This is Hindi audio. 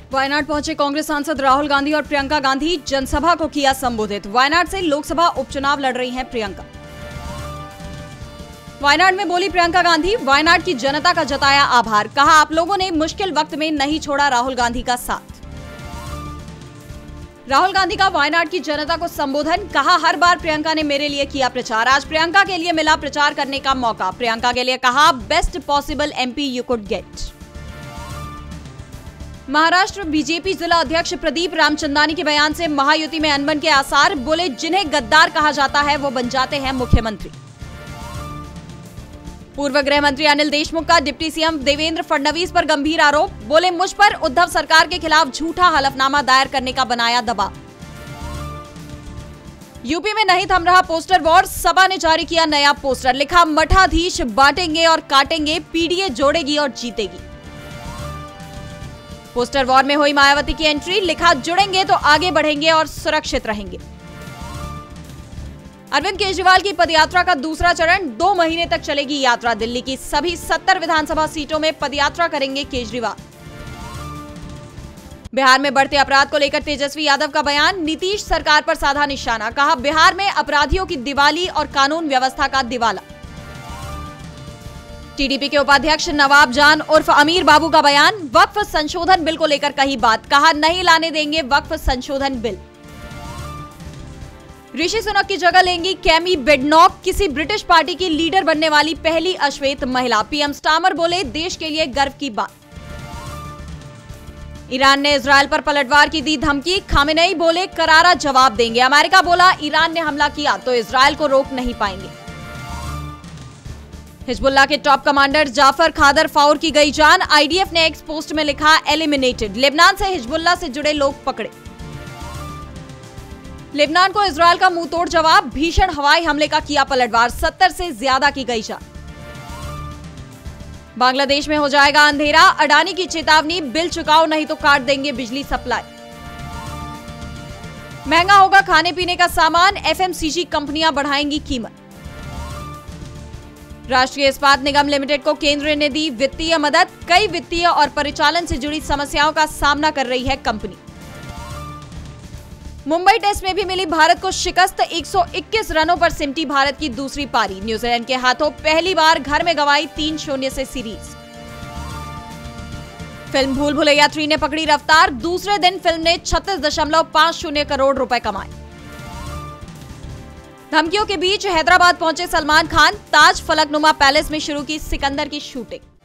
वायनाड पहुंचे कांग्रेस सांसद राहुल गांधी और प्रियंका गांधी, जनसभा को किया संबोधित। वायनाड से लोकसभा उपचुनाव लड़ रही हैं प्रियंका। वायनाड में बोली प्रियंका गांधी, वायनाड की जनता का जताया आभार, कहा आप लोगों ने मुश्किल वक्त में नहीं छोड़ा राहुल गांधी का साथ। राहुल गांधी का वायनाड की जनता को संबोधन, कहा हर बार प्रियंका ने मेरे लिए किया प्रचार, आज प्रियंका के लिए मिला प्रचार करने का मौका। प्रियंका के लिए कहा best possible MP you could get. Maharashtra BJP जिला अध्यक्ष प्रदीप रामचंदानी के बयान से महायुति में अनबन के आसार, बोले जिन्हें गद्दार कहा जाता है वो बन जाते हैं मुख्यमंत्री। पूर्व गृह मंत्री अनिल देशमुख का डिप्टी सीएम देवेंद्र फडणवीस पर गंभीर आरोप, बोले मुझ पर उद्धव सरकार के खिलाफ झूठा हलफनामा दायर करने का बनाया दबाव। यूपी में नहीं थम रहा पोस्टर वॉर, सपा ने जारी किया नया पोस्टर, लिखा मठाधीश बांटेंगे और काटेंगे, पीडीए जोड़ेगी और जीतेगी। पोस्टर वॉर में हुई मायावती की एंट्री, लिखा जुड़ेंगे तो आगे बढ़ेंगे और सुरक्षित रहेंगे। अरविंद केजरीवाल की पदयात्रा का दूसरा चरण, 2 महीने तक चलेगी यात्रा। दिल्ली की सभी 70 विधानसभा सीटों में पदयात्रा करेंगे केजरीवाल। बिहार में बढ़ते अपराध को लेकर तेजस्वी यादव का बयान, नीतीश सरकार पर साधा निशाना, कहा बिहार में अपराधियों की दिवाली और कानून व्यवस्था का दिवाला। टीडीपी के उपाध्यक्ष नवाब जान उर्फ अमीर बाबू का बयान, वक्फ संशोधन बिल को लेकर कही बात, कहा नहीं लाने देंगे वक्फ संशोधन बिल। ऋषि सुनक की जगह लेंगी कैमी बेडनॉक, किसी ब्रिटिश पार्टी की लीडर बनने वाली पहली अश्वेत महिला। पीएम स्टामर बोले देश के लिए गर्व की बात। ईरान ने इजरायल पर पलटवार की दी धमकी, खामेनेई बोले करारा जवाब देंगे। अमेरिका बोला ईरान ने हमला किया तो इजरायल को रोक नहीं पाएंगे। हिजबुल्लाह के top commander Jafar Khader Faour की गई जान, आईडीएफ ने एक्स पोस्ट में लिखा एलिमिनेटेड। लेबनान से हिजबुल्लाह से जुड़े लोग पकड़े। लेबनान को इजरायल का मुंहतोड़ जवाब, भीषण हवाई हमले का किया पलटवार, 70 से ज्यादा की गई जान। बांग्लादेश में हो जाएगा अंधेरा, अडानी की चेतावनी, बिल चुकाओ नहीं तो काट देंगे बिजली सप्लाई। महंगा होगा खाने पीने का सामान, एफएमसीजी कंपनियां बढ़ाएंगी कीमत। राष्ट्रीय इस्पात निगम लिमिटेड को केंद्र ने दी वित्तीय मदद, कई वित्तीय और परिचालन से जुड़ी समस्याओं का सामना कर रही है कंपनी। मुंबई टेस्ट में भी मिली भारत को शिकस्त, 121 रनों पर सिमटी भारत की दूसरी पारी। न्यूजीलैंड के हाथों पहली बार घर में गंवाई 3-0 से सीरीज। फिल्म भूल भुलैया 3 ने पकड़ी रफ्तार, दूसरे दिन फिल्म ने 36.50 करोड़ रुपए कमाए। धमकियों के बीच हैदराबाद पहुंचे सलमान खान, ताज फलकनुमा पैलेस में शुरू की सिकंदर की शूटिंग।